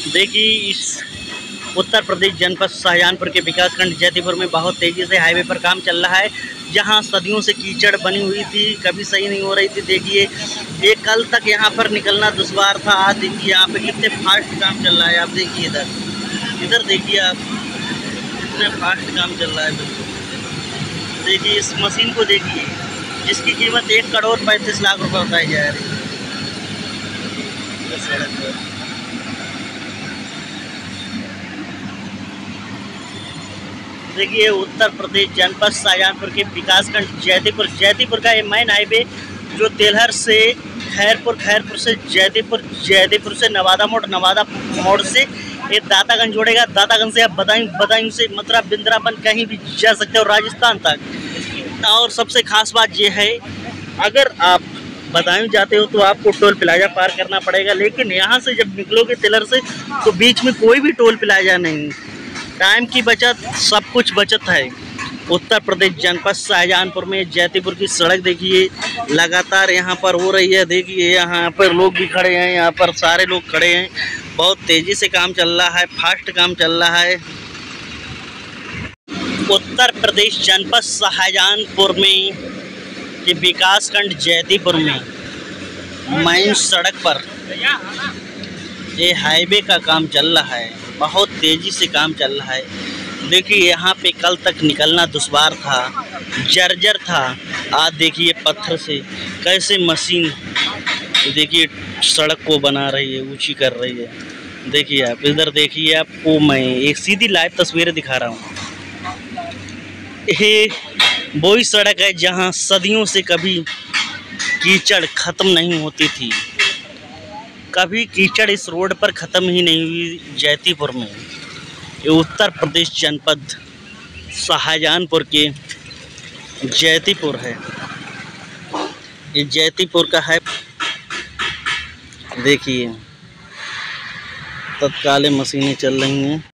देखिए इस उत्तर प्रदेश जनपद शाहजहानपुर के विकासखंड जैतीपुर में बहुत तेज़ी से हाईवे पर काम चल रहा है। जहां सदियों से कीचड़ बनी हुई थी, कभी सही नहीं हो रही थी। देखिए ये कल तक यहां पर निकलना दुश्वार था। आज देखिए यहाँ पे कितने फास्ट काम चल रहा है। आप देखिए इधर देखिए आप, कितने फास्ट काम चल रहा है। बिल्कुल देखिए इस मशीन को देखिए, जिसकी कीमत 1,35,00,000 रुपये बताई जा रही है। देखिए उत्तर प्रदेश जनपद शाहजहानपुर के विकासखंड जैतीपुर का ये मेन हाईवे जो तेलहर से खैरपुर से जैतीपुर से नवादा मोड़ से ये दातागंज जोड़ेगा। दातागंज से आप बदायूं से मथुरा बिंद्रावन कहीं भी जा सकते हो, राजस्थान तक। और सबसे खास बात ये है, अगर आप बदायूं जाते हो तो आपको टोल प्लाजा पार करना पड़ेगा, लेकिन यहाँ से जब निकलोगे तेलहर से तो बीच में कोई भी टोल प्लाजा नहीं। टाइम की बचत, सब कुछ बचत है। उत्तर प्रदेश जनपद शाहजहानपुर में जैतीपुर की सड़क देखिए लगातार यहाँ पर हो रही है। देखिए यहाँ पर लोग भी खड़े हैं, यहाँ पर सारे लोग खड़े हैं। बहुत तेज़ी से काम चल रहा है, फास्ट काम चल रहा है। उत्तर प्रदेश जनपद शाहजहानपुर में के विकासखंड जैतीपुर में मेन सड़क पर ये हाईवे का काम चल रहा है। बहुत तेज़ी से काम चल रहा है। देखिए यहाँ पे कल तक निकलना दुश्वार था, जर्जर था। आज देखिए पत्थर से कैसे मशीन देखिए सड़क को बना रही है, ऊंची कर रही है। देखिए आप इधर देखिए, आपको मैं एक सीधी लाइव तस्वीरें दिखा रहा हूँ। ये वही सड़क है जहाँ सदियों से कभी कीचड़ ख़त्म नहीं होती थी। कभी कीचड़ इस रोड पर ख़त्म ही नहीं हुई जैतीपुर में। ये उत्तर प्रदेश जनपद शाहजहानपुर के जैतीपुर है। ये जैतीपुर का है। देखिए तत्कालीन मशीनें चल रही हैं।